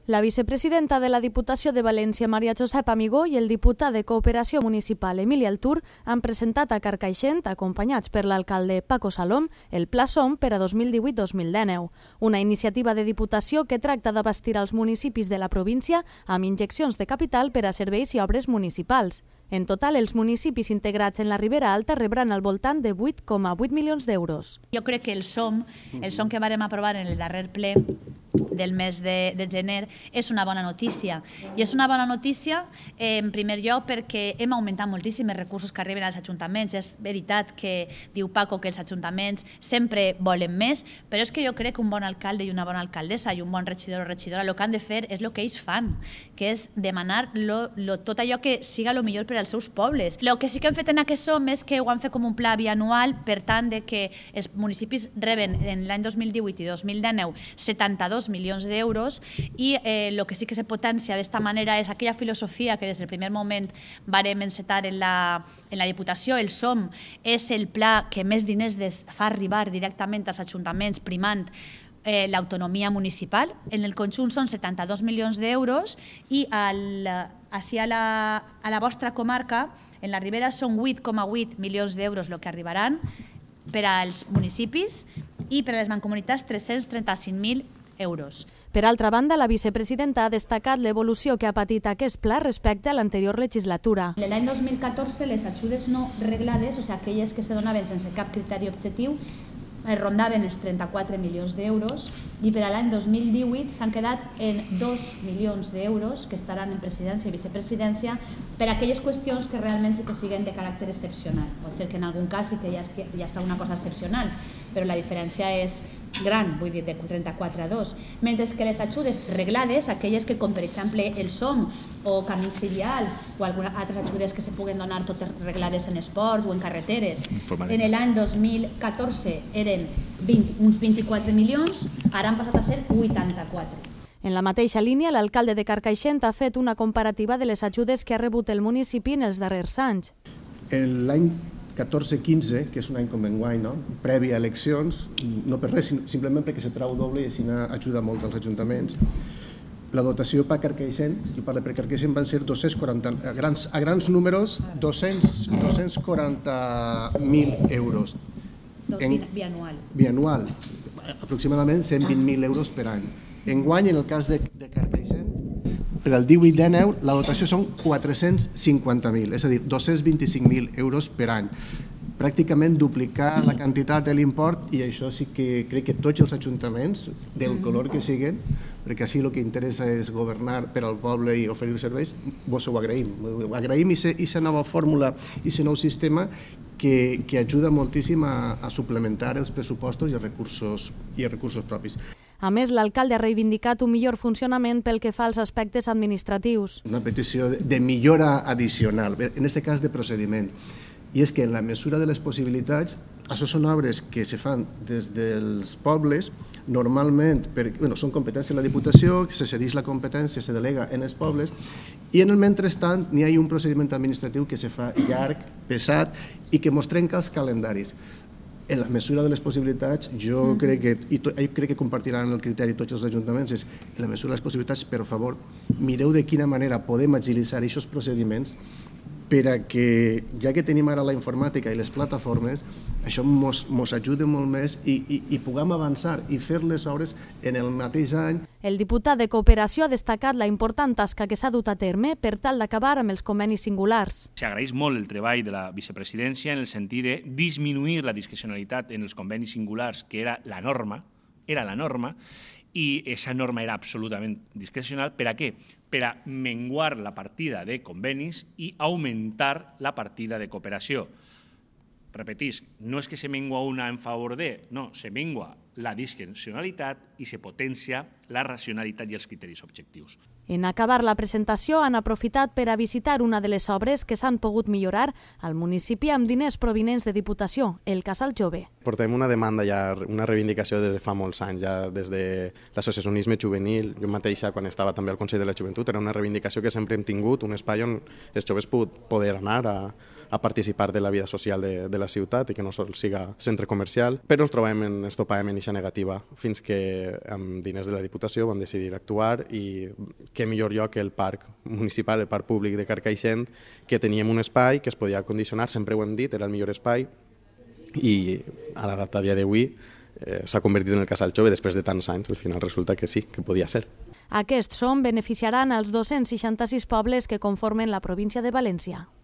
La vicepresidenta de la Diputació de València, Maria Josep Amigó, i el diputat de Cooperació Municipal, Emili Altur, han presentat a Carcaixent, acompanyats per l'alcalde Paco Salom, el Pla SOM per a 2018-2019, una iniciativa de Diputació que tracta d'abastir els municipis de la província amb injeccions de capital per a serveis i obres municipals. En total, els municipis integrats en la Ribera Alta rebran al voltant de 8,8 milions d'euros. Jo crec que el SOM que vàrem aprovar en el darrer ple del mes de gener, és una bona notícia. I és una bona notícia, en primer lloc, perquè hem augmentat moltíssim els recursos que arriben als ajuntaments. És veritat que diu Paco que els ajuntaments sempre volen més, però és que jo crec que un bon alcalde i una bona alcaldessa i un bon regidor o regidora el que han de fer és el que ells fan, que és demanar tot allò que siga el millor per als seus pobles. El que sí que hem fet en aquest SOM és que ho han fet com un pla bianual, per tant, que els municipis reben en l'any 2018 i 2019 72 milions d'euros i el que sí que se potencia d'esta manera és aquella filosofia que des del primer moment vàrem encetar en la Diputació. El SOM és el pla que més diners fa arribar directament als ajuntaments, primant l'autonomia municipal. En el conjunt són 72 milions d'euros i a la vostra comarca, en la Ribera, són 8,8 milions d'euros el que arribaran per als municipis i per a les mancomunitats 335.000 euros. Per altra banda, la vicepresidenta ha destacat l'evolució que ha patit aquest pla respecte a l'anterior legislatura. L'any 2014 les ajudes no reglades, o sigui, aquelles que se donaven sense cap criteri objectiu, rondaven els 34 milions d'euros i per a l'any 2018 s'han quedat en 2 milions d'euros que estaran en presidència i vicepresidència per a aquelles qüestions que realment sí que siguin de caràcter excepcional. Pot ser que en algun cas sí que ja està una cosa excepcional, però la diferència és gran, vull dir, de 34 a 2. Mentre que les ajudes reglades, aquelles que com per exemple el SOM o camins cilials o algunes altres ajudes que se puguen donar totes reglades en esports o en carreteres, en l'any 2014 eren uns 24 milions, ara han passat a ser 84. En la mateixa línia, l'alcalde de Carcaixent ha fet una comparativa de les ajudes que ha rebut el municipi en els darrers anys. L'any 14-15, que és un any com enguany, previ a eleccions, no per res, simplement perquè se trau doble i així ajuda molt als ajuntaments. La dotació per Carcaixent, jo parlo per Carcaixent, van ser 240, a grans números, 240.000 euros. Bianual, aproximadament 120.000 euros per any. Enguany, en el cas de Carcaixent, per al 18-19 la dotació són 450.000, és a dir, 225.000 euros per any. Pràcticament duplicar la quantitat de l'import i això sí que crec que tots els ajuntaments, del color que siguin, perquè així el que interessa és governar per al poble i oferir serveis, vos ho agraïm. Agraïm aquesta nova fórmula i aquest nou sistema que ajuda moltíssim a suplementar els pressupostos i els recursos propis. A més, l'alcalde ha reivindicat un millor funcionament pel que fa als aspectes administratius. Una petició de millora addicional, en aquest cas de procediment, i és que en la mesura de les possibilitats, això són obres que se fan des dels pobles, normalment són competència de la Diputació, se cedeix la competència, se delega en els pobles, i en el mentrestant n'hi ha un procediment administratiu que se fa llarg, pesat i que mos trenca els calendaris. En la mesura de les possibilitats, jo crec que compartiran el criteri tots els ajuntaments, és en la mesura de les possibilitats, per favor, mireu de quina manera podem agilitzar aquests procediments per a que, ja que tenim ara la informàtica i les plataformes, això ens ajuda molt més i puguem avançar i fer les obres en el mateix any. El diputat de Cooperació ha destacat la important tasca que s'ha dut a terme per tal d'acabar amb els convenis singulars. S'agraeix molt el treball de la vicepresidència en el sentit de disminuir la discrecionalitat en els convenis singulars, que era la norma, i aquesta norma era absolutament discrecional. Per a què? Per a menguar la partida de convenis i augmentar la partida de cooperació. Repetisc, no és que se mengua una en favor de, no, se mengua la discrecionalitat i se potencia la racionalitat i els criteris objectius. En acabar la presentació han aprofitat per a visitar una de les obres que s'han pogut millorar al municipi amb diners provinents de Diputació, el Casal Jove. Portem una demanda ja, una reivindicació des de fa molts anys, ja des de l'associacionisme juvenil, jo mateixa quan estava també al Consell de la Joventut, era una reivindicació que sempre hem tingut, un espai on els joves poder anar a participar de la vida social de la ciutat i que no sols siga centre comercial, però ens topàvem en eixa negativa, fins que amb diners de la Diputació vam decidir actuar i què millor lloc que el parc municipal, el parc públic de Carcaixent, que teníem un espai que es podia condicionar, sempre ho hem dit, era el millor espai, i a la data dia d'avui s'ha convertit en el Casal Jove després de tants anys. Al final resulta que sí, que podia ser. Aquests som beneficiaran als 266 pobles que conformen la província de València.